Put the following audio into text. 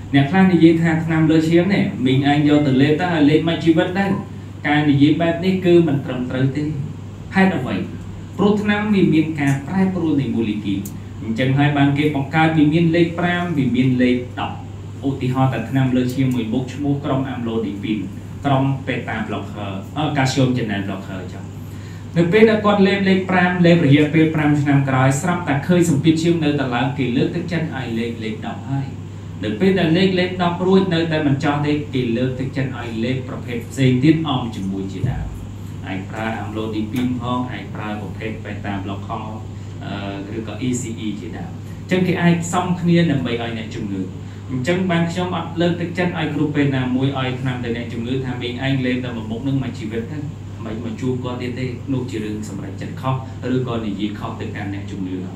អ្នកខ្លះនិយាយថាឆ្នាំលើឈាមនេះមីងឯងយកទៅលេបទៅឲ្យលេបមកជីវិតដែរការនិយាយបែបនេះគឺមិនត្រឹមត្រូវទេហេតុអ្វីព្រោះឆ្នាំវាមានការប្រែប្រួលនៃម៉ូលេគុលអញ្ចឹងហើយបានគេបង្កើតវាមានលេខ5វាមានលេខ10ឧទាហរណ៍តែឆ្នាំលើឈាមមួយមុខឈ្មោះក្រុមអាំឡូឌីពីនក្រុមបេតាប្លុកឃើកាល់ស្យូមឆាណែលប្លុកឃើចឹងនៅពេលដែលគាត់លេបលេខ5លេបរយៈពេល5ឆ្នាំក្រោយស្រាប់តែឃើញសម្ពាធឈាមនៅតែឡើងគេលើកទឹកចិត្តឲ្យលេខ10ហើយនៅពេលដែលលេខ10រួចនៅតែមិនចោះទេគេលើកទឹកចិត្តឲ្យលេខប្រភេទផ្សេងទៀតអមជាមួយជាដើមអាចប្រើអាំឡូឌីពីនផងអាចប្រើប្រភេទបេតាប្លុកខលឬក៏ ECE ជាដើមអញ្ចឹងគេអាចផ្សំគ្នាដើម្បីឲ្យអ្នកជំងឺអញ្ចឹងបានខ្ញុំអត់លើកទឹកចិត្តឲ្យគ្រូពេទ្យណាមួយឲ្យថ្នាំទៅអ្នកជំងឺថាមីងឯងលេបតែមួយមុខនឹងមួយជីវិតទៅមិនមកជួបគាត់ទៀតទេនោះជារឿងសម្រាប់ចិត្តខុសឬក៏និយាយខុសទៅកាន់អ្នកជំងឺ